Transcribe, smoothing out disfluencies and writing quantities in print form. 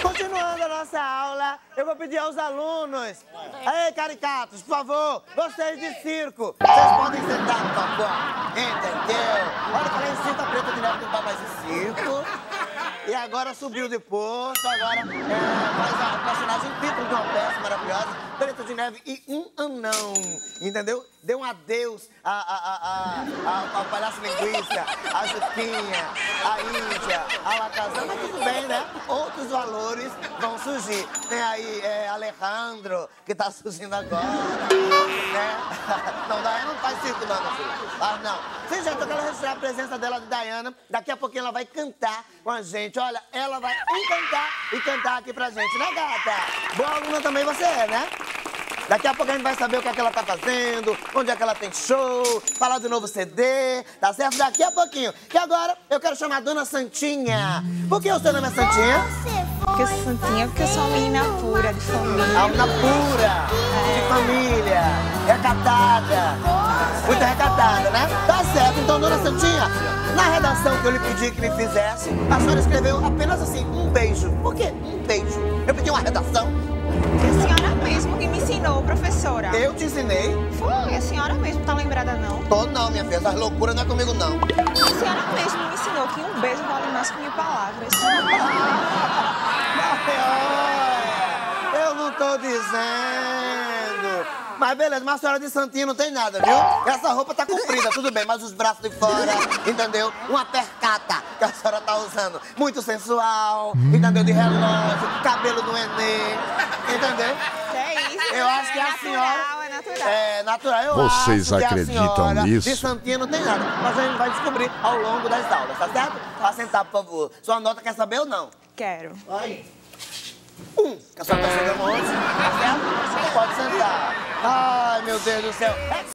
Continuando a nossa aula, eu vou pedir aos alunos. Ei, caricatos, por favor, vocês de circo, vocês podem sentar, por favor. Entendeu? Olha que lá em cima a Preta de Neve não tá mais em circo. E agora subiu de posto, agora faz o personagem título de uma peça maravilhosa, Preta de Neve e um anão, entendeu? Deu um adeus ao palhaço linguiça, a Juquinha, a Índia, a Lacazana, mas tudo bem, né? Outros valores vão surgir. Tem aí Alejandro, que tá surgindo agora, né? Não, Dayana não faz circo não, meu filho. Ah, não. Sim, gente, eu quero registrar a presença dela de Dayana. Daqui a pouquinho ela vai cantar com a gente. Olha, ela vai encantar e cantar aqui pra gente, né, gata? Boa aluna também você é, né? Daqui a pouco a gente vai saber o que é que ela tá fazendo, onde é que ela tem show, falar do novo CD, tá certo? Daqui a pouquinho. Que agora eu quero chamar a Dona Santinha. Por que o seu nome é Santinha? Porque eu sou Santinha, porque eu sou uma menina pura, de família. A menina pura, de família, recatada, muito recatada, né? Tá certo, então, Dona Santinha, na redação que eu lhe pedi que me fizesse, a senhora escreveu apenas assim, um beijo. Por quê? Um beijo. Eu pedi uma redação. Foi a senhora mesmo que me ensinou, professora. Eu te ensinei? Foi, a senhora mesmo, tá lembrada não? Tô não, minha filha, essas loucuras não é comigo não. A senhora mesmo me ensinou que um beijo vale mais que 1000 palavras. Eu não tô dizendo. Mas beleza, mas a senhora de santinho não tem nada, viu? Essa roupa tá comprida, tudo bem, mas os braços de fora, entendeu? Uma percata que a senhora tá usando. Muito sensual, entendeu? De relógio, cabelo do Enem, entendeu? Que é isso? Eu acho que a senhora... É natural. É natural. Eu Vocês acho que acreditam a senhora nisso? de santinha não tem nada. Mas a gente vai descobrir ao longo das aulas, tá certo? Vá sentar, por favor. Sua nota quer saber ou não? Quero. Vai. Que a senhora tá chegando onde? Tá certo? Pode sentar. Ai, meu Deus do céu.